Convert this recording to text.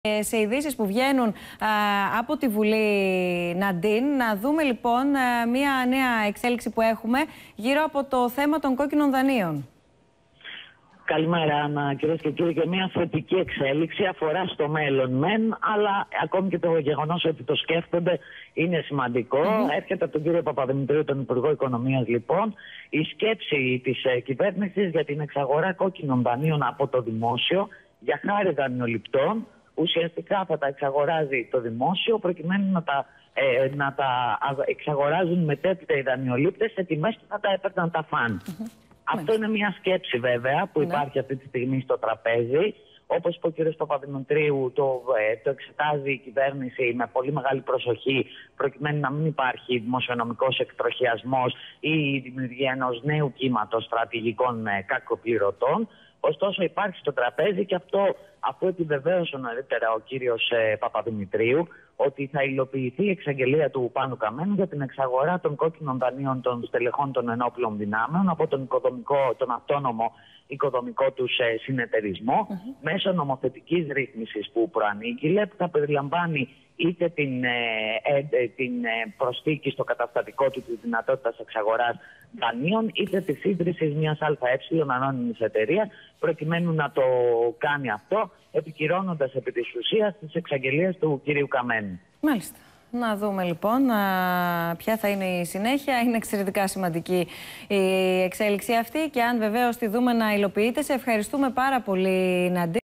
Σε ειδήσεις που βγαίνουν από τη Βουλή, Ναντίν, να δούμε λοιπόν μία νέα εξέλιξη που έχουμε γύρω από το θέμα των κόκκινων δανείων. Καλημέρα, Άννα, κυρίες και κύριοι. Και μια θετική εξέλιξη αφορά στο μέλλον μεν, αλλά ακόμη και το γεγονός ότι το σκέφτονται είναι σημαντικό. Έρχεται από τον κύριο Παπαδημητρίου, τον Υπουργό Οικονομίας, λοιπόν, η σκέψη της κυβέρνησης για την εξαγορά κόκκινων δανείων από το δημόσιο για χάρη δανειοληπτών. Ουσιαστικά θα τα εξαγοράζει το δημόσιο προκειμένου να τα εξαγοράζουν μετέπειτα οι δανειολήπτες σε τιμές που θα τα έπαιρναν τα φαν. Αυτό είναι μια σκέψη βέβαια που υπάρχει αυτή τη στιγμή στο τραπέζι. Όπως είπε ο κ. Παπαδημητρίου, το εξετάζει η κυβέρνηση με πολύ μεγάλη προσοχή προκειμένου να μην υπάρχει δημοσιονομικός εκτροχιασμός ή η δημιουργία ενός νέου κύματος στρατηγικών κακοπληρωτών. Ωστόσο υπάρχει στο τραπέζι και αυτό, αφού επιβεβαίωσε νωρίτερα ο κύριος Παπαδημητρίου, ότι θα υλοποιηθεί η εξαγγελία του Πάνου Καμένου για την εξαγορά των κόκκινων δανείων των στελεχών των ενόπλων δυνάμεων από τον αυτόνομο οικοδομικό τους συνεταιρισμό μέσω νομοθετικής ρύθμισης που προανήγγειλε, που θα περιλαμβάνει είτε την προσθήκη στο καταστατικό του της δυνατότητας εξαγοράς δανείων, είτε της ίδρυσης μιας ΑΕ ανώνυμης εταιρείας, προκειμένου να το κάνει αυτό, επικυρώνοντας επί της ουσίας τις εξαγγελίες του κυρίου Καμένου. Μάλιστα. Να δούμε λοιπόν ποια θα είναι η συνέχεια. Είναι εξαιρετικά σημαντική η εξέλιξη αυτή και αν βεβαίως τη δούμε να υλοποιείται. Σε ευχαριστούμε πάρα πολύ, Ναντίν.